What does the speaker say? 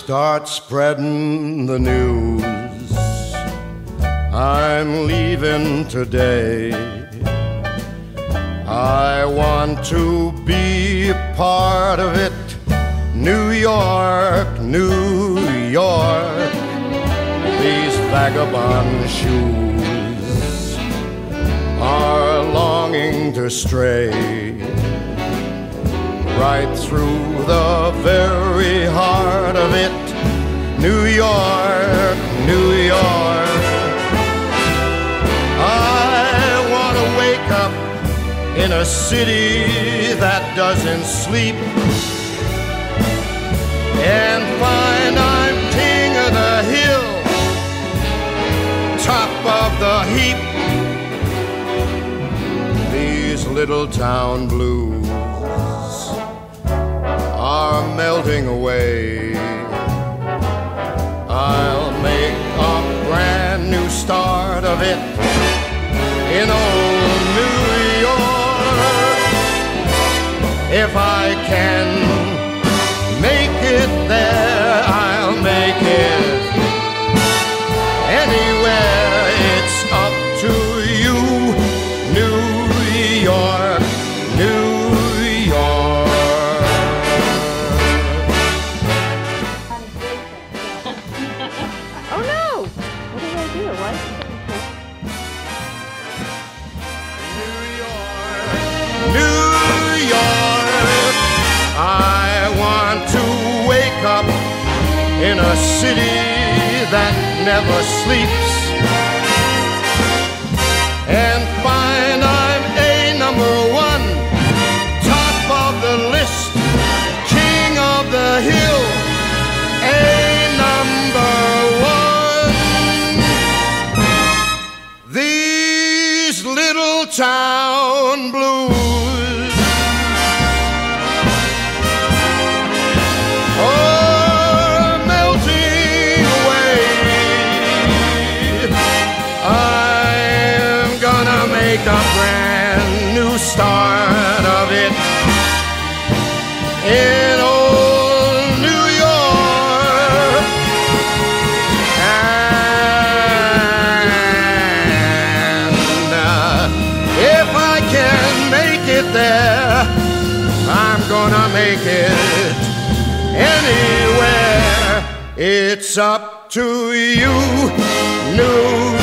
start spreading the news. I'm leaving today. I want to be a part of it. New York, New York, these vagabond shoes are longing to stray right through the very heart of it. New York, New York, I want to wake up in a city that doesn't sleep and find I'm king of the hill, top of the heap. These little town blues are melting away. I'll make a brand new start of it in old New York. If I can make it there, I'll make it anywhere. It's up to you, New York, New York. Oh no! What did I do? What? New York, New York, I want to wake up in a city that never sleeps and find I'm a number one, top of the list, king of the hill, a number one. These little town blues are melting away. I'm gonna make a brand new start of it in old New York. And if I can make it there, I'm gonna make it anywhere. It's up to you, New